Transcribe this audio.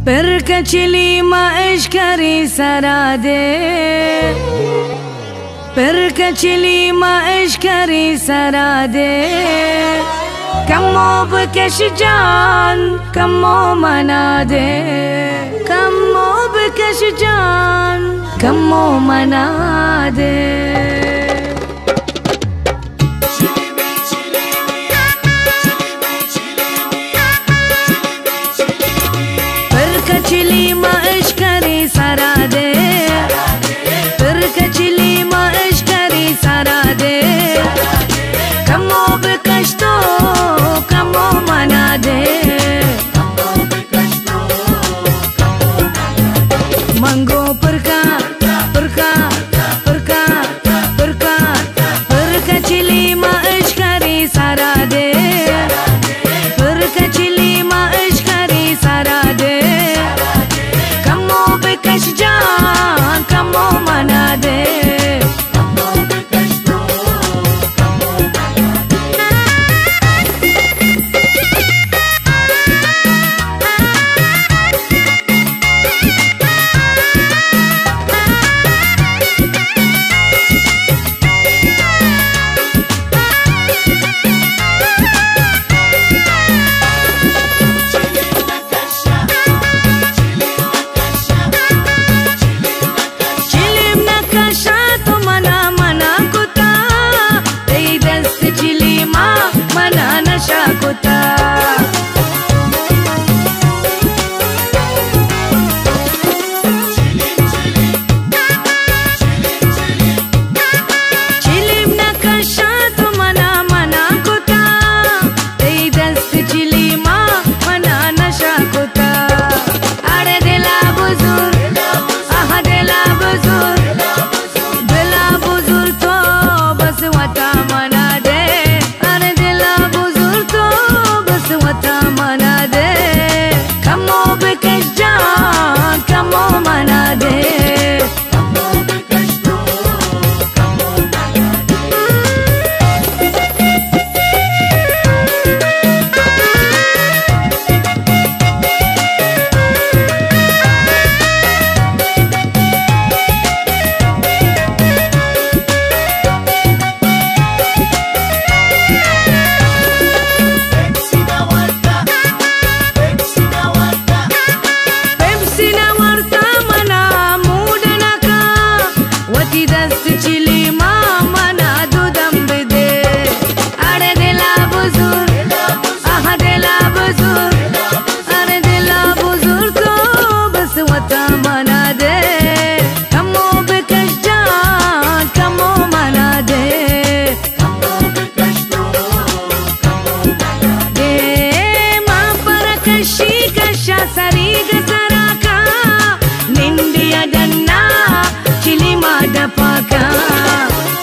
Perkecili ma اشkari sarade, perkecili ma اشkari sarade. Kamu bekesjan, kamu manade, kamu bekesjan, kamu manade. Perkecili ma اشkari sarade, perkecili ma اشkari sarade. Kamu bekashto, kamu manade, mango perka, perka, perka, perka, perkecili ma اشkari sarade, perkecili ma اشkari sarade. Bekashjan, kamu manade. Nindia danna chili madapaka.